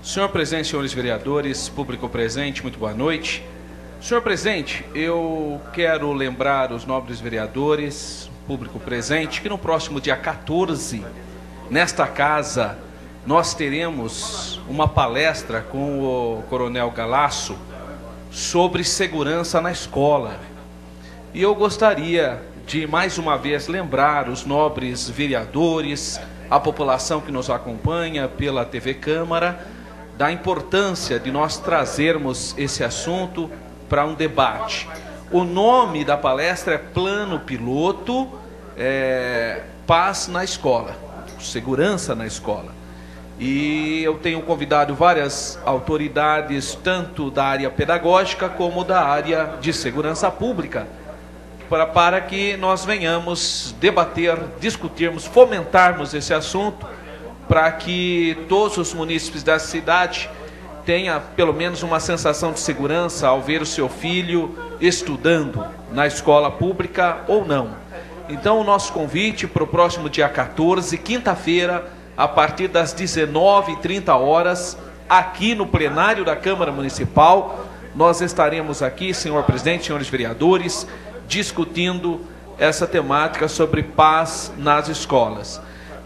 Senhor presidente, senhores vereadores, público presente, muito boa noite. Senhor presidente, eu quero lembrar os nobres vereadores, público presente, que no próximo dia 14, nesta casa, nós teremos uma palestra com o Coronel Galasso sobre segurança na escola. E eu gostaria de, mais uma vez, lembrar os nobres vereadores, a população que nos acompanha pela TV Câmara, da importância de nós trazermos esse assunto para um debate. O nome da palestra é Plano Piloto, Paz na Escola, Segurança na Escola. E eu tenho convidado várias autoridades, tanto da área pedagógica como da área de segurança pública, para que nós venhamos debater, discutirmos, fomentarmos esse assunto, para que todos os munícipes da cidade tenham pelo menos uma sensação de segurança ao ver o seu filho estudando na escola pública ou não. Então o nosso convite para o próximo dia 14, quinta-feira, a partir das 19h30, aqui no plenário da Câmara Municipal, nós estaremos aqui, senhor presidente, senhores vereadores, discutindo essa temática sobre paz nas escolas.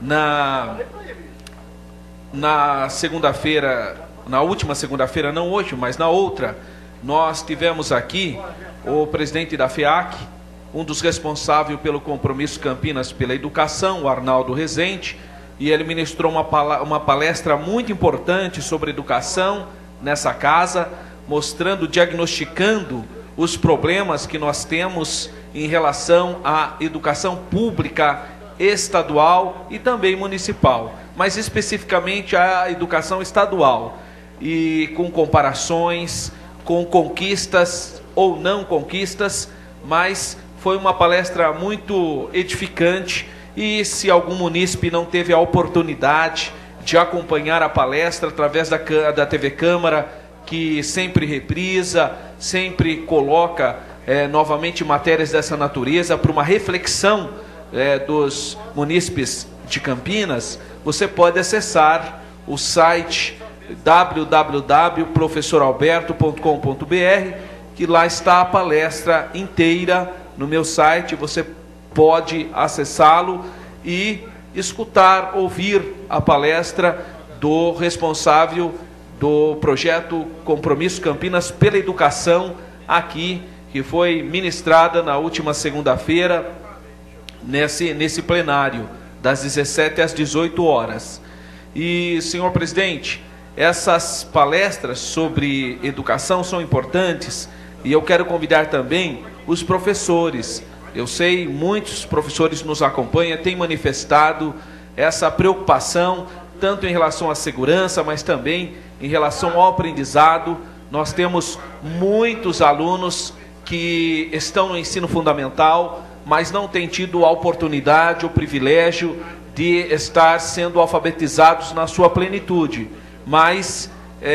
Na segunda-feira, na última segunda-feira, não hoje, mas na outra, nós tivemos aqui o presidente da FEAC, um dos responsáveis pelo Compromisso Campinas pela Educação, o Arnaldo Rezende, e ele ministrou uma palestra muito importante sobre educação nessa casa, mostrando, diagnosticando os problemas que nós temos em relação à educação pública estadual e também municipal, mas especificamente a educação estadual, e com comparações, com conquistas ou não conquistas, mas foi uma palestra muito edificante. E se algum munícipe não teve a oportunidade de acompanhar a palestra através da TV Câmara, que sempre reprisa, sempre coloca novamente matérias dessa natureza para uma reflexão dos munícipes de Campinas, você pode acessar o site www.professoralberto.com.br, que lá está a palestra inteira no meu site. Você pode acessá-lo e escutar, ouvir a palestra do responsável do projeto Compromisso Campinas pela Educação, aqui, que foi ministrada na última segunda-feira, nesse plenário, das 17 às 18 horas. E, senhor presidente, essas palestras sobre educação são importantes, e eu quero convidar também os professores. Eu sei, muitos professores nos acompanham, têm manifestado essa preocupação, tanto em relação à segurança, mas também em relação ao aprendizado. Nós temos muitos alunos que estão no ensino fundamental, mas não têm tido a oportunidade, o privilégio de estar sendo alfabetizados na sua plenitude. Mas,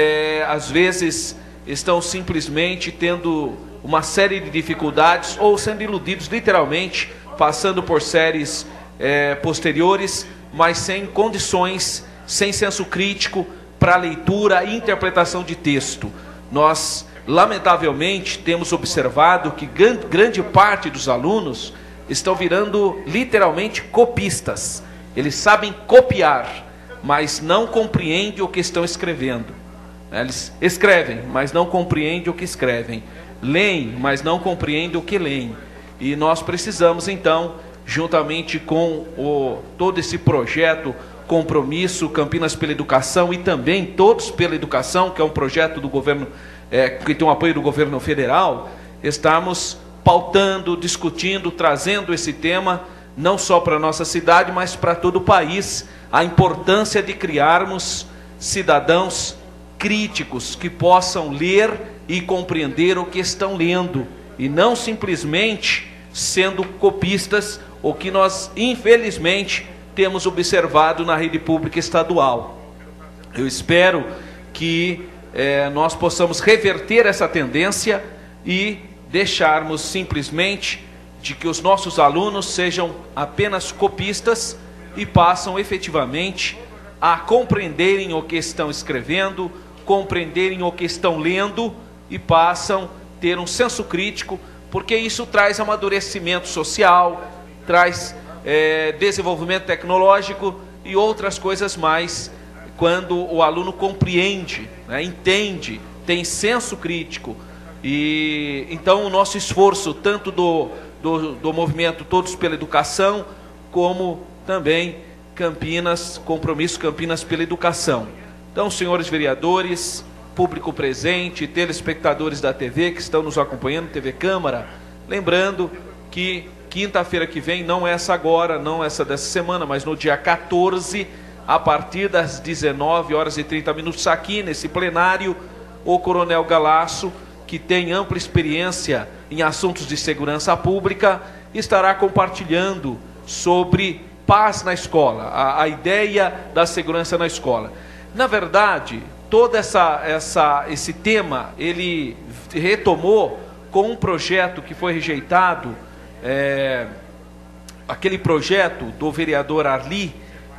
às vezes, estão simplesmente tendo uma série de dificuldades ou sendo iludidos literalmente, passando por séries posteriores, mas sem condições, sem senso crítico para leitura e interpretação de texto. Nós, lamentavelmente, temos observado que grande parte dos alunos estão virando literalmente copistas. Eles sabem copiar, mas não compreendem o que estão escrevendo. Eles escrevem, mas não compreendem o que escrevem. Leem, mas não compreendem o que leem. E nós precisamos, então, juntamente com todo esse projeto Compromisso Campinas pela Educação, e também Todos pela Educação, que é um projeto do governo, que tem o apoio do governo federal, estamos pautando, discutindo, trazendo esse tema, não só para a nossa cidade, mas para todo o país, a importância de criarmos cidadãos críticos que possam ler e compreender o que estão lendo, e não simplesmente sendo copistas, o que nós, infelizmente, temos observado na rede pública estadual. Eu espero que nós possamos reverter essa tendência e deixarmos simplesmente de que os nossos alunos sejam apenas copistas e passam efetivamente a compreenderem o que estão escrevendo, compreenderem o que estão lendo e passam a ter um senso crítico, porque isso traz amadurecimento social, traz desenvolvimento tecnológico e outras coisas mais, quando o aluno compreende, né, entende, tem senso crítico. E então o nosso esforço, tanto do movimento Todos pela Educação, como também Campinas, Compromisso Campinas pela Educação. Então, senhores vereadores, público presente, telespectadores da TV que estão nos acompanhando, TV Câmara, lembrando que quinta-feira que vem, não essa agora, não essa dessa semana, mas no dia 14, a partir das 19h30, aqui nesse plenário, o Coronel Galasso, que tem ampla experiência em assuntos de segurança pública, estará compartilhando sobre paz na escola, a ideia da segurança na escola. Na verdade, todo esse tema, ele retomou com um projeto que foi rejeitado, aquele projeto do vereador Arli,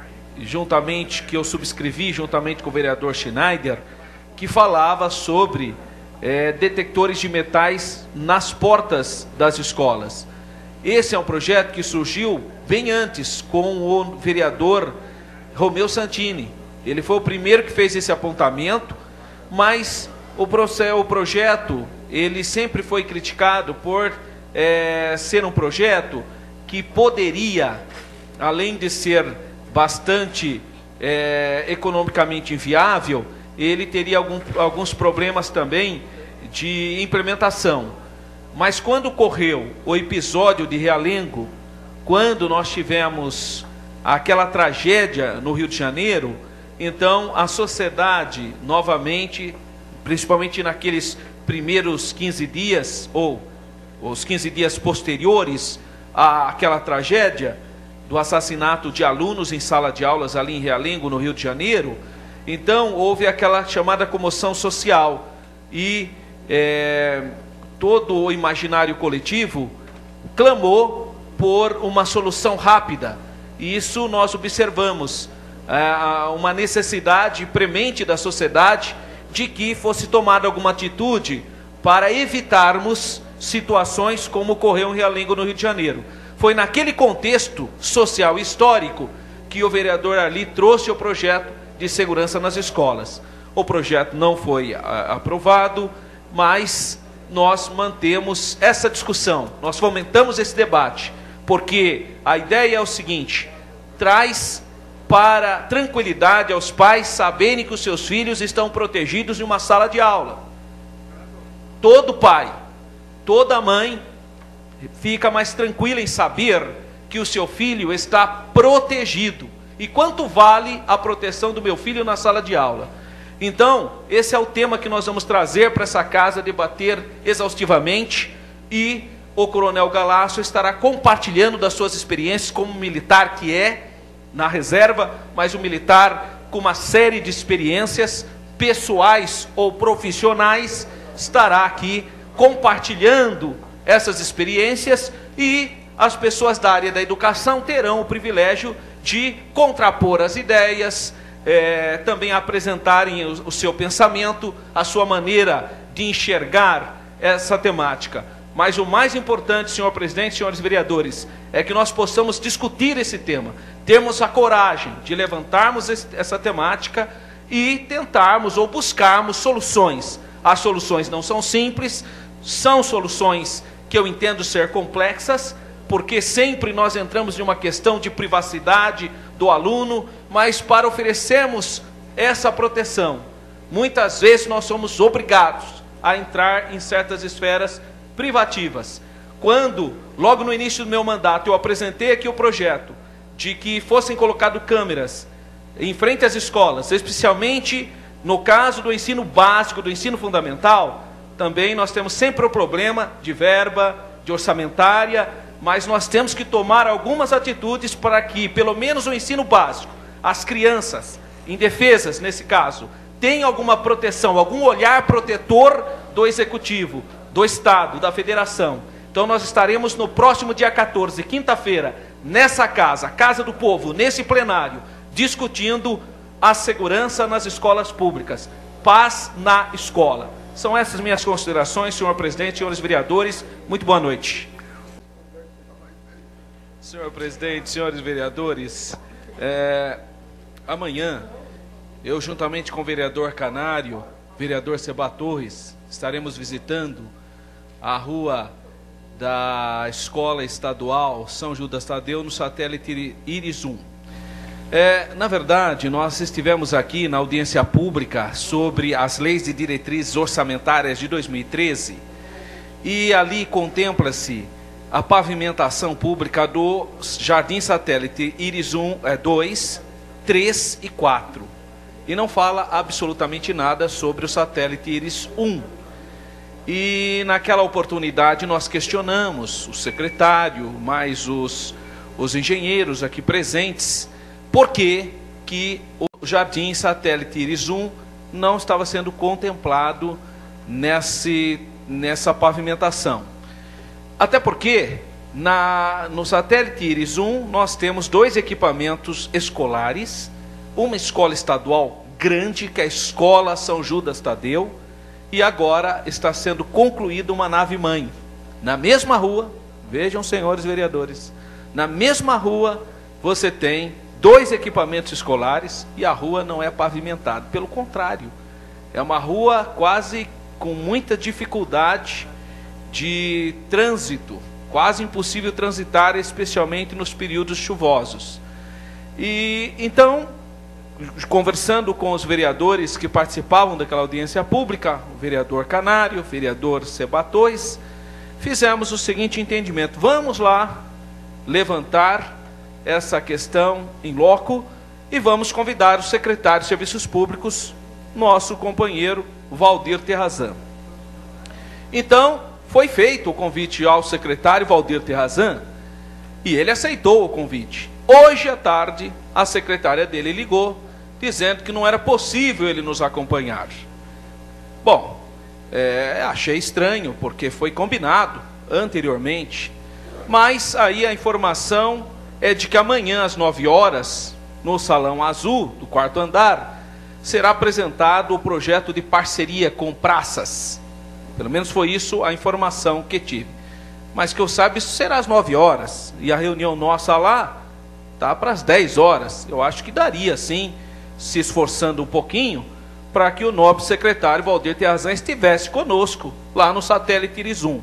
que eu subscrevi juntamente com o vereador Schneider, que falava sobre detectores de metais nas portas das escolas. Esse é um projeto que surgiu bem antes com o vereador Romeu Santini. Ele foi o primeiro que fez esse apontamento, mas o projeto ele sempre foi criticado por ser um projeto que poderia, além de ser bastante economicamente inviável, ele teria alguns problemas também de implementação. Mas quando ocorreu o episódio de Realengo, quando nós tivemos aquela tragédia no Rio de Janeiro, então a sociedade novamente, principalmente naqueles primeiros 15 dias, ou os 15 dias posteriores àquela tragédia, do assassinato de alunos em sala de aulas ali em Realengo, no Rio de Janeiro, então houve aquela chamada comoção social e todo o imaginário coletivo clamou por uma solução rápida. E isso nós observamos, uma necessidade premente da sociedade de que fosse tomada alguma atitude para evitarmos situações como ocorreu em Realengo, no Rio de Janeiro. Foi naquele contexto social e histórico que o vereador Arli trouxe o projeto de segurança nas escolas. O projeto não foi aprovado, mas nós mantemos essa discussão, nós fomentamos esse debate, porque a ideia é o seguinte: traz para tranquilidade aos pais saberem que os seus filhos estão protegidos em uma sala de aula. Todo pai, toda mãe fica mais tranquila em saber que o seu filho está protegido. E quanto vale a proteção do meu filho na sala de aula? Então, esse é o tema que nós vamos trazer para essa casa, debater exaustivamente, e o Coronel Galasso estará compartilhando das suas experiências como militar que é, na reserva, mas um militar com uma série de experiências pessoais ou profissionais, estará aqui compartilhando essas experiências, e as pessoas da área da educação terão o privilégio de contrapor as ideias, também apresentarem o seu pensamento, a sua maneira de enxergar essa temática. Mas o mais importante, senhor presidente, senhores vereadores, é que nós possamos discutir esse tema, termos a coragem de levantarmos essa temática e tentarmos ou buscarmos soluções. As soluções não são simples, são soluções que eu entendo ser complexas, porque sempre nós entramos em uma questão de privacidade do aluno, mas para oferecermos essa proteção, muitas vezes nós somos obrigados a entrar em certas esferas privativas. Quando, logo no início do meu mandato, eu apresentei aqui o projeto de que fossem colocadas câmeras em frente às escolas, especialmente no caso do ensino básico, do ensino fundamental, também nós temos sempre o problema de verba, de orçamentária, mas nós temos que tomar algumas atitudes para que, pelo menos o ensino básico, as crianças indefesas, nesse caso, tenham alguma proteção, algum olhar protetor do Executivo, do Estado, da Federação. Então nós estaremos no próximo dia 14, quinta-feira, nessa casa, Casa do Povo, nesse plenário, discutindo a segurança nas escolas públicas. Paz na escola. São essas minhas considerações, senhor presidente, senhores vereadores. Muito boa noite. Senhor presidente, senhores vereadores, amanhã, eu juntamente com o vereador Canário, vereador Seba Torres, estaremos visitando a rua da Escola Estadual São Judas Tadeu, no satélite Íris 1. Na verdade, nós estivemos aqui na audiência pública sobre as leis de diretrizes orçamentárias de 2013 e ali contempla-se a pavimentação pública do Jardim Satélite Íris 2, 3 e 4. E não fala absolutamente nada sobre o satélite Íris 1. E naquela oportunidade nós questionamos o secretário, mais os engenheiros aqui presentes, por que o Jardim Satélite Íris 1 não estava sendo contemplado nessa pavimentação. Até porque, no satélite Íris 1, nós temos 2 equipamentos escolares, uma escola estadual grande, que é a Escola São Judas Tadeu, e agora está sendo concluída uma nave-mãe. Na mesma rua, vejam, senhores vereadores, na mesma rua você tem 2 equipamentos escolares e a rua não é pavimentada. Pelo contrário, é uma rua quase com muita dificuldade de trânsito, quase impossível transitar, especialmente nos períodos chuvosos. E então, conversando com os vereadores que participavam daquela audiência pública, o vereador Canário, o vereador Seba Torres, fizemos o seguinte entendimento: vamos lá levantar essa questão em loco e vamos convidar o secretário de Serviços Públicos, nosso companheiro Valdir Terrazan. Então, foi feito o convite ao secretário Valdir Terrazan e ele aceitou o convite. Hoje à tarde, a secretária dele ligou, dizendo que não era possível ele nos acompanhar. Bom, achei estranho, porque foi combinado anteriormente, mas aí a informação é de que amanhã, às 9 horas, no Salão Azul, do 4º andar, será apresentado o projeto de parceria com praças. Pelo menos foi isso a informação que tive. Mas que eu saiba, isso será às 9 horas. E a reunião nossa lá está para as 10 horas. Eu acho que daria, sim, se esforçando um pouquinho, para que o nobre secretário Valdir Terrazan estivesse conosco, lá no satélite Íris 1.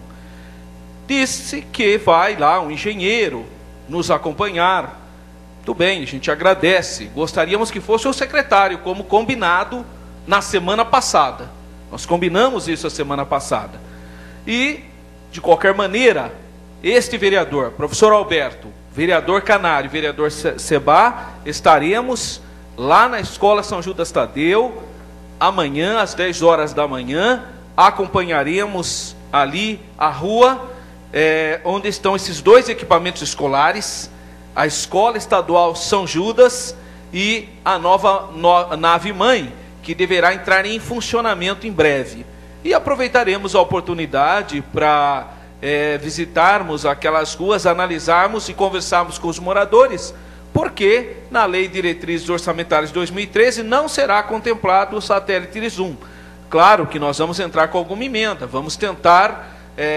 Disse que vai lá um engenheiro nos acompanhar. Tudo bem, a gente agradece. Gostaríamos que fosse o secretário, como combinado na semana passada. Nós combinamos isso a semana passada. E, de qualquer maneira, este vereador, professor Alberto, vereador Canário, vereador Seba, estaremos lá na Escola São Judas Tadeu, amanhã, às 10 horas da manhã, acompanharemos ali a rua, onde estão esses 2 equipamentos escolares, a Escola Estadual São Judas e a nova nave-mãe, que deverá entrar em funcionamento em breve. E aproveitaremos a oportunidade para visitarmos aquelas ruas, analisarmos e conversarmos com os moradores, porque na Lei de Diretrizes Orçamentárias de 2013 não será contemplado o satélite Íris 1. Claro que nós vamos entrar com alguma emenda, vamos tentar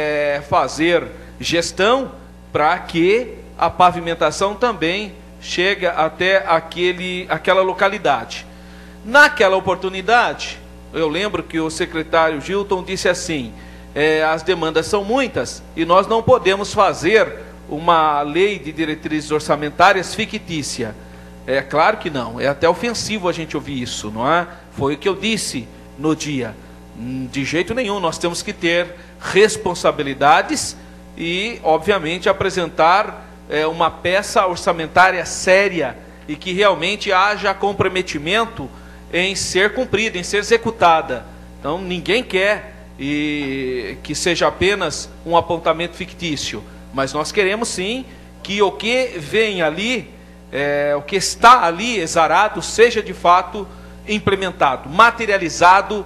fazer gestão para que a pavimentação também chegue até aquela localidade. Naquela oportunidade, eu lembro que o secretário Gilton disse assim: as demandas são muitas e nós não podemos fazer uma lei de diretrizes orçamentárias fictícia. É claro que não, é até ofensivo a gente ouvir isso, não é? Foi o que eu disse no dia. De jeito nenhum, nós temos que ter responsabilidades e, obviamente, apresentar uma peça orçamentária séria e que realmente haja comprometimento em ser cumprida, em ser executada. Então, ninguém quer que seja apenas um apontamento fictício, mas nós queremos sim que o que vem ali, o que está ali exarado, seja de fato implementado, materializado,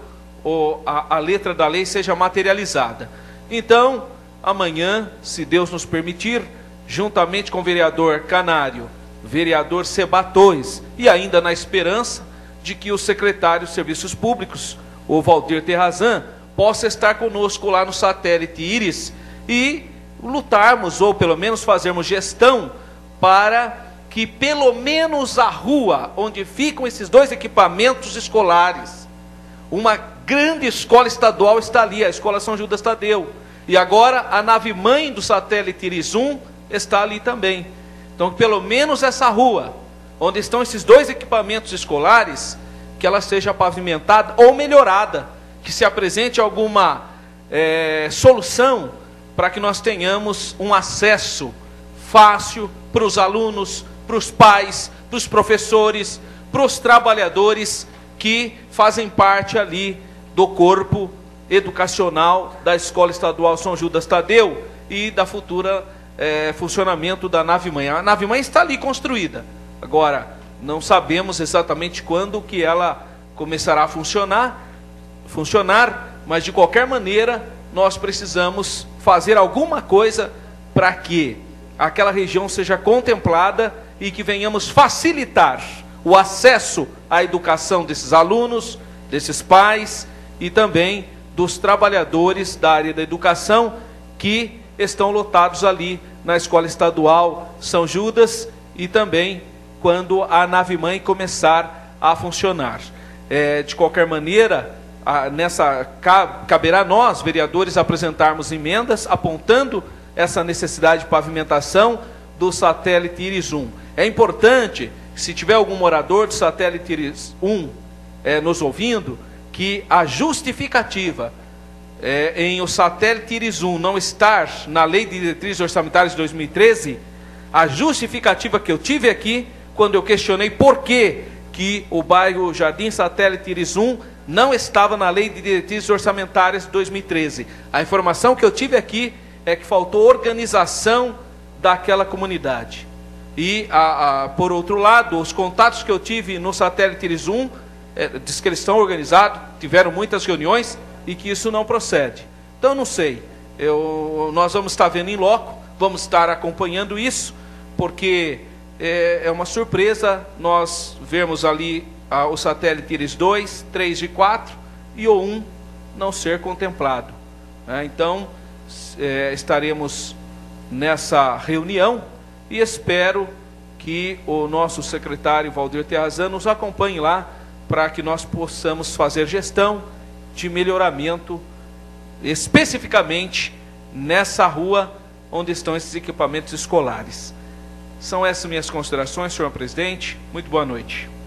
a letra da lei seja materializada. Então, amanhã, se Deus nos permitir, juntamente com o vereador Canário, vereador Seba Torres, e ainda na esperança, de que o secretário de Serviços Públicos, o Valdir Terrazan, possa estar conosco lá no satélite Íris e lutarmos, ou pelo menos fazermos gestão, para que pelo menos a rua onde ficam esses dois equipamentos escolares, uma grande escola estadual está ali, a Escola São Judas Tadeu, e agora a nave-mãe do satélite Íris 1 está ali também. Então, pelo menos essa rua, onde estão esses dois equipamentos escolares, que ela seja pavimentada ou melhorada, que se apresente alguma solução para que nós tenhamos um acesso fácil para os alunos, para os pais, para os professores, para os trabalhadores que fazem parte ali do corpo educacional da Escola Estadual São Judas Tadeu e da futura funcionamento da nave-mãe. A nave-mãe está ali construída. Agora, não sabemos exatamente quando que ela começará a funcionar, mas de qualquer maneira nós precisamos fazer alguma coisa para que aquela região seja contemplada e que venhamos facilitar o acesso à educação desses alunos, desses pais e também dos trabalhadores da área da educação que estão lotados ali na Escola Estadual São Judas e também quando a nave-mãe começar a funcionar. De qualquer maneira, caberá a nós, vereadores, apresentarmos emendas apontando essa necessidade de pavimentação do satélite Íris 1. É importante, se tiver algum morador do satélite Íris 1 nos ouvindo, que a justificativa em o satélite Íris 1 não estar na Lei de Diretrizes Orçamentárias de 2013, a justificativa que eu tive aqui, quando eu questionei por que o bairro Jardim Satélite Íris 1 não estava na Lei de Diretrizes Orçamentárias de 2013. A informação que eu tive aqui é que faltou organização daquela comunidade. E, por outro lado, os contatos que eu tive no satélite Íris 1, diz que eles estão organizados, tiveram muitas reuniões e que isso não procede. Então, não sei. Nós vamos estar vendo em loco, vamos estar acompanhando isso, porque é uma surpresa nós vermos ali o satélite Íris 2, 3 e 4 e o 1 não ser contemplado. Então, estaremos nessa reunião e espero que o nosso secretário Valdir Terrazan nos acompanhe lá para que nós possamos fazer gestão de melhoramento especificamente nessa rua onde estão esses equipamentos escolares. São essas minhas considerações, senhor presidente. Muito boa noite.